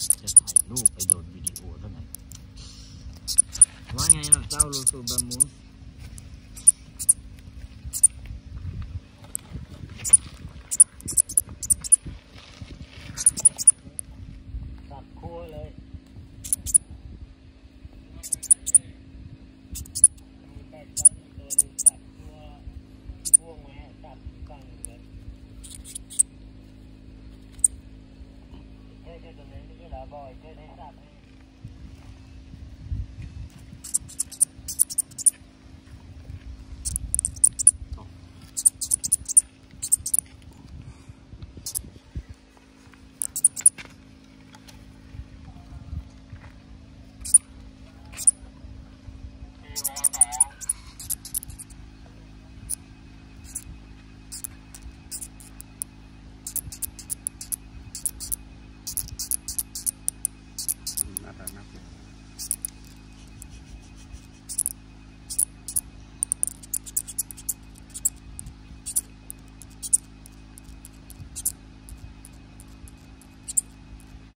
จะถ่ายรูปไปโดนวิดีโอเท่านั้นว่าไงล่ะเจ้าลูซูบามูสับคั่วเลยมีแปดตั้งตัวนึงสับคั่วพ่วงมาสับตั้งเลยแค่ตรงนี้ไม่ใช่หรอบ่อยแค่ได้สับ